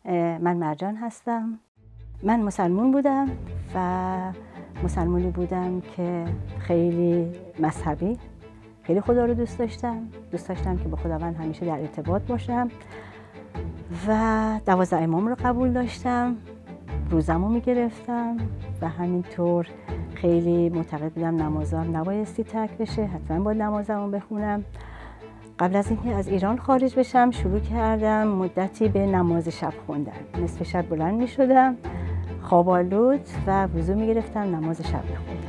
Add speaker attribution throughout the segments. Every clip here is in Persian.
Speaker 1: من مرجان هستم. من مسلمون بودم و مسلمونی بودم که خیلی مذهبی، خیلی خدا رو دوست داشتم که با خداوند همیشه در ارتباط باشم و 12 امام رو قبول داشتم، روزمو میگرفتم و همینطور خیلی معتقد بودم نمازم نبایستی ترک بشه، حتما باید نمازمو بخونم. قبل از اینکه از ایران خارج بشم شروع کردم مدتی به نماز شب خوندن. نصف شب بلند می شدم، خواب آلود و وضو می گرفتم، نماز شب می خوندم.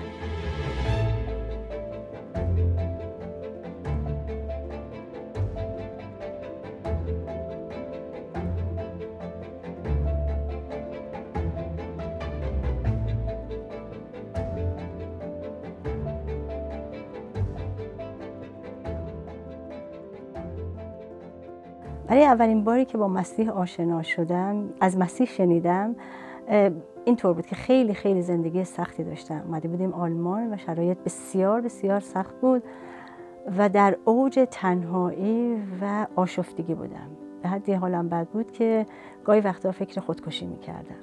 Speaker 1: برای اولین باری که با مسیح آشنا شدم، از مسیح شنیدم، اینطور بود که خیلی زندگی سختی داشتم. اومده بودیم آلمان و شرایط بسیار سخت بود و در اوج تنهایی و آشفتگی بودم. به حدی حالم بد بود که گاهی وقتا فکر خودکشی میکردم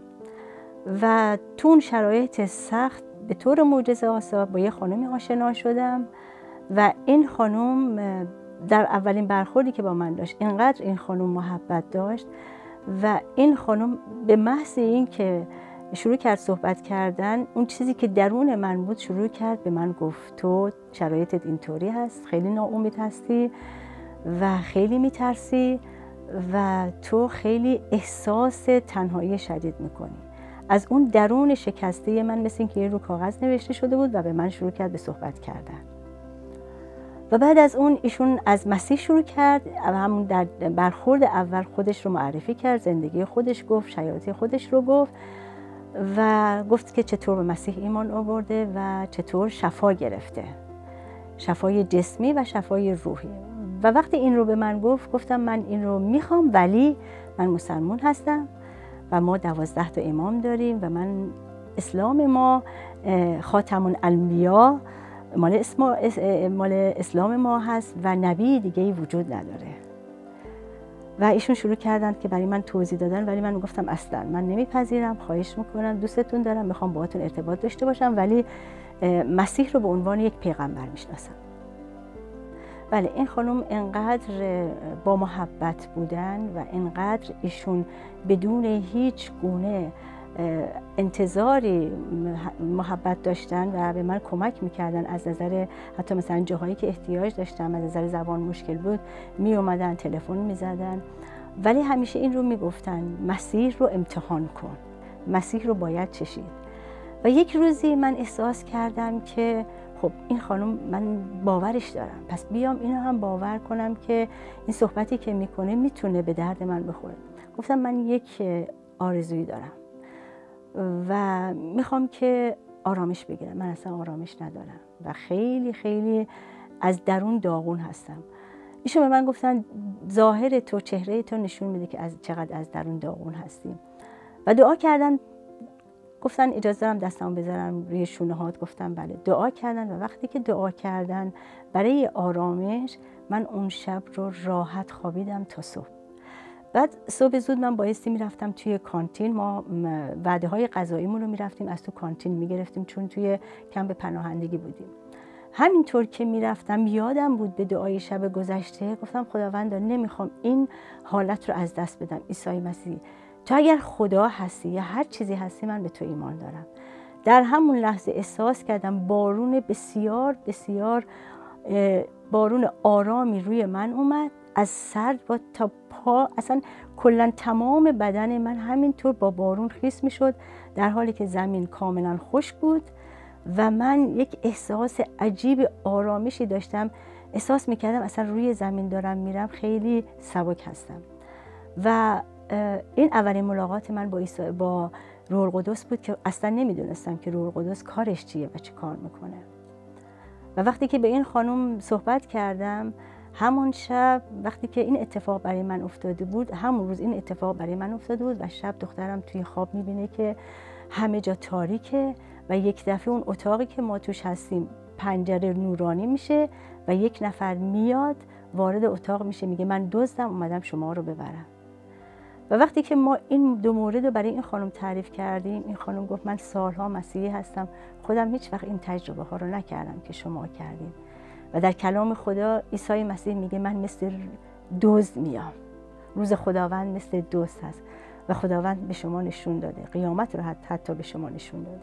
Speaker 1: و تو اون شرایط سخت به طور معجزه آسا با یه خانمی آشنا شدم و این خانم در اولین برخوردی که با من داشت اینقدر این خانم محبت داشت و این خانم به محض این که شروع کرد صحبت کردن، اون چیزی که درون من بود شروع کرد به من گفت تو شرایطت اینطوری هست، خیلی ناامید هستی و خیلی میترسی و تو خیلی احساس تنهایی شدید میکنی. از اون درون شکسته من مثل اینکه رو کاغذ نوشته شده بود و به من شروع کرد به صحبت کردن. و بعد از اون ایشون از مسیح شروع کرد، همون در برخورد اول خودش رو معرفی کرد، زندگی خودش گفت، شرایط خودش رو گفت و گفت که چطور به مسیح ایمان آورده و چطور شفا گرفته، شفای جسمی و شفای روحی. و وقتی این رو به من گفت گفتم من این رو میخوام، ولی من مسلمون هستم و ما 12 تا امام داریم و من اسلام ما خاتم الانبیا مال اسلام ما هست و نبی دیگه وجود نداره. و ایشون شروع کردند که برای من توضیح دادن، ولی من گفتم اصلا من نمیپذیرم، خواهش میکنم، دوستتون دارم، میخوام باهاتون ارتباط داشته باشم، ولی مسیح رو به عنوان یک پیغمبر میشناسم. بله، این خانم انقدر با محبت بودن و انقدر ایشون بدون هیچ گونه انتظاری محبت داشتن و به من کمک میکردن از نظر حتی مثلا جاهایی که احتیاج داشتم، از نظر زبان مشکل بود می اومدن تلفن میزدن، ولی همیشه این رو میگفتن مسیح رو امتحان کن، مسیح رو باید چشید. و یک روزی من احساس کردم که خب این خانم من باورش دارم، پس بیام اینو هم باور کنم که این صحبتی که میکنه میتونه به درد من بخوره. گفتم من یک آرزویی دارم و میخوام که آرامش بگیرم. من اصلا آرامش ندارم و خیلی از درون داغون هستم. ایشون به من گفتن ظاهر تو، چهره تو نشون میده که چقدر از درون داغون هستی و دعا کردن. گفتن اجازه دارم دستمو بذارم روی شونه هات؟ گفتم بله. دعا کردن و وقتی که دعا کردن برای آرامش، من اون شب رو راحت خوابیدم تا صبح. بعد صبح زود من بایستی میرفتم توی کانتین، ما وعده های غذاییمون رو میرفتیم از تو کانتین میگرفتیم چون توی کمپ پناهندگی بودیم. همینطور که میرفتم یادم بود به دعای شب گذشته، گفتم خداوند نمیخوام این حالت رو از دست بدم. عیسی مسیح تو اگر خدا هستی یا هر چیزی هستی، من به تو ایمان دارم. در همون لحظه احساس کردم بارون بسیار بارون آرامی روی من اومد، از سر تا پا، اصلا کلا تمام بدن من همینطور با بارون خیس میشد، در حالی که زمین کاملا خشک بود و من یک احساس عجیب آرامشی داشتم. احساس میکردم اصلا روی زمین دارم میرم، خیلی سبک هستم. و این اولین ملاقات من با روح القدس بود که اصلا نمیدونستم که روح القدس کارش چیه و چی کار میکنه. و وقتی که به این خانم صحبت کردم، همون شب وقتی که این اتفاق برای من افتاده بود، همون روز این اتفاق برای من افتاده بود و شب دخترم توی خواب میبینه که همه جا تاریکه و یک دفعه اون اتاقی که ما توش هستیم پنجره نورانی میشه و یک نفر میاد وارد اتاق میشه، میگه من دزدم اومدم شما رو ببرم. و وقتی که ما این دو مورد رو برای این خانم تعریف کردیم، این خانم گفت من سالها مسیحی هستم، خودم هیچ وقت این تجربه ها رو نکردم که شما کردین. و در کلام خدا عیسی مسیح میگه من مثل دزد میام، روز خداوند مثل دزد هست و خداوند به شما نشون داده، قیامت رو حتی به شما نشون داده.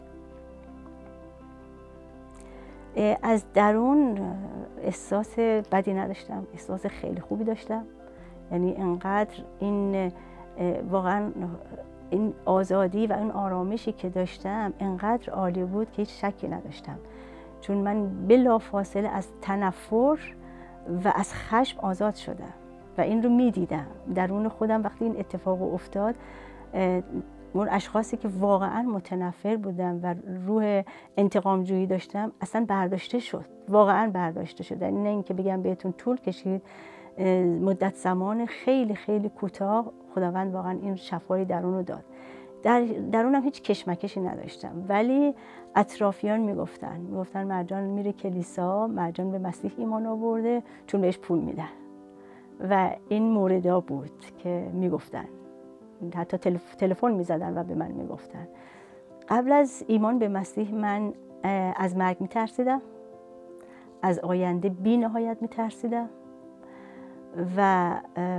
Speaker 1: از درون احساس بدی نداشتم، احساس خیلی خوبی داشتم. یعنی انقدر این واقعا این آزادی و این آرامشی که داشتم انقدر عالی بود که هیچ شکی نداشتم، چون من بلافاصله از تنفر و از خشم آزاد شدم و این رو میدیدم درون خودم. وقتی این اتفاق افتاد، اون اشخاصی که واقعا متنفر بودم و روح انتقام جویی داشتم اصلا برداشته شد، واقعا برداشته شد. یعنی نه اینکه بگم بهتون طول کشید، مدت زمان خیلی خیلی کوتاه خداوند واقعا این شفای درون رو داد. درونم هیچ کشمکشی نداشتم، ولی اطرافیان میگفتن مرجان میره کلیسا، مرجان به مسیح ایمان آورده چون بهش پول میدن. و این موردا بود که میگفتن، حتی تلفن میزدن و به من میگفتن. قبل از ایمان به مسیح من از مرگ میترسیدم، از آینده بی نهایت میترسیدم و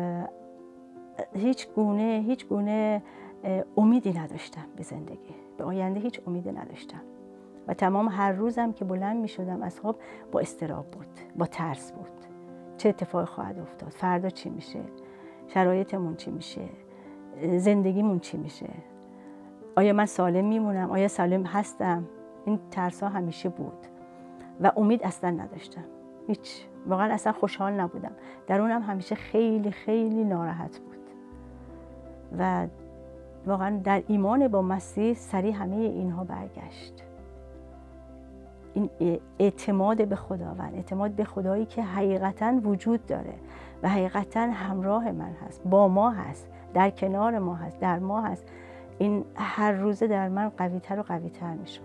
Speaker 1: هیچ گونه امیدی نداشتم به زندگی، به آینده هیچ امیدی نداشتم و تمام هر روزم که بلند می شدم از خواب با اضطراب بود، با ترس بود. چه اتفاقی خواهد افتاد؟ فردا چی میشه؟ شرایطمون چی میشه؟ زندگیمون چی میشه؟ آیا من سالم میمونم؟ آیا سالم هستم؟ این ترس ها همیشه بود و امید اصلا نداشتم. هیچ، واقعا اصلا خوشحال نبودم. درونم همیشه خیلی خیلی ناراحت بود و واقعا در ایمان با مسیح سریع همه اینها برگشت. این اعتماد به خداوند، اعتماد به خدایی که حقیقتاً وجود داره و حقیقتاً همراه من هست، با ما هست، در کنار ما هست، در ما هست. این هر روزه در من قوی‌تر و قوی‌تر میشد.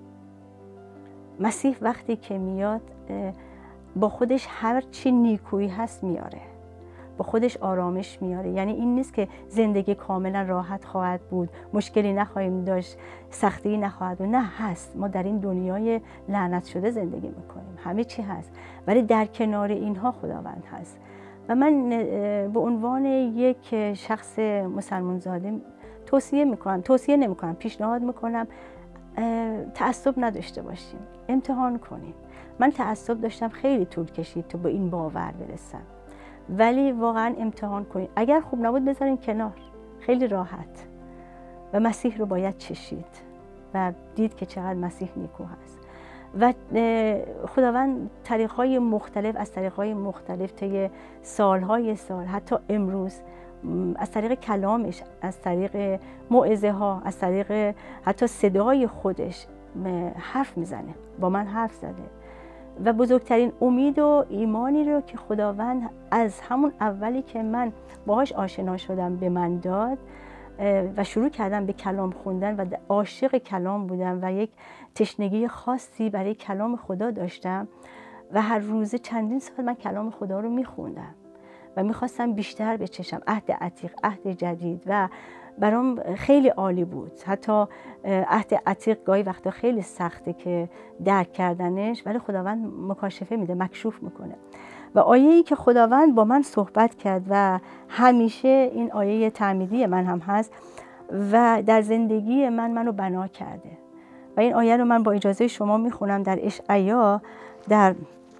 Speaker 1: مسیح وقتی که میاد با خودش هر چی نیکویی هست میاره، با خودش آرامش میاره. یعنی این نیست که زندگی کاملا راحت خواهد بود، مشکلی نخواهیم داشت، سختی نخواهد بود. نه، هست. ما در این دنیای لعنت شده زندگی میکنیم، همه چی هست، ولی در کنار اینها خداوند هست. و من به عنوان یک شخص مسلمان زاده توصیه نمیکنم، پیشنهاد میکنم تعصب نداشته باشیم، امتحان کنیم. من تعصب داشتم، خیلی طول کشید تا به این باور برسم، ولی واقعا امتحان کنید. اگر خوب نبود بذارین کنار، خیلی راحت. و مسیح رو باید چشید و دید که چقدر مسیح نیکو هست. و خداوند طریق‌های مختلف، از طریق‌های مختلف طی سال‌های سال، حتی امروز، از طریق کلامش، از طریق موعظه ها، از طریق حتی صدای خودش حرف میزنه، با من حرف زده. و بزرگترین امید و ایمانی رو که خداوند از همون اولی که من باهاش آشنا شدم به من داد و شروع کردم به کلام خوندن و عاشق کلام بودم و یک تشنگی خاصی برای کلام خدا داشتم و هر روزه چندین ساعت من کلام خدا رو میخوندم و میخواستم بیشتر بچشم عهد عتیق، عهد جدید، و برام خیلی عالی بود. حتی عهد عتیق گاهی وقتا خیلی سخته که درک کردنش، ولی خداوند مکاشفه میده، مکشوف میکنه. و آیه‌ای که خداوند با من صحبت کرد و همیشه این آیه تعمیدی من هم هست و در زندگی منو بنا کرده و این آیه رو من با اجازه شما میخونم در اشعیا، در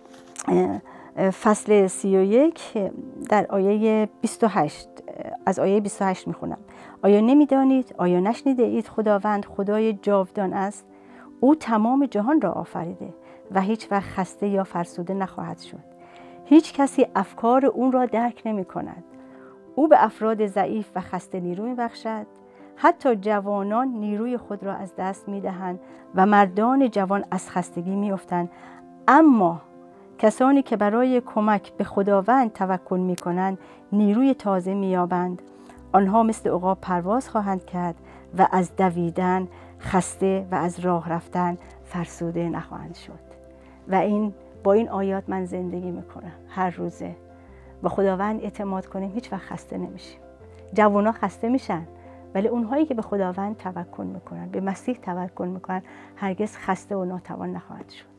Speaker 1: فصل 31 در آیه 28، از آیه 28 میخونم. آیا نمیدانید، آیا نشنیده اید خداوند خدای جاودان است؟ او تمام جهان را آفریده و هیچ وقت خسته یا فرسوده نخواهد شد. هیچ کسی افکار اون را درک نمی کند. او به افراد ضعیف و خسته نیرو میبخشد. حتی جوانان نیروی خود را از دست میدهند و مردان جوان از خستگی میافتند. اما کسانی که برای کمک به خداوند توکل میکنند نیروی تازه مییابند. آنها مثل عقاب پرواز خواهند کرد و از دویدن خسته و از راه رفتن فرسوده نخواهند شد. و با این آیات من زندگی میکنم هر روزه. با خداوند اعتماد کنیم هیچ وقت خسته نمیشیم، جوونا خسته میشن، ولی اونهایی که به خداوند توکل میکنن، به مسیح توکل میکنن، هرگز خسته و ناتوان نخواهد شد.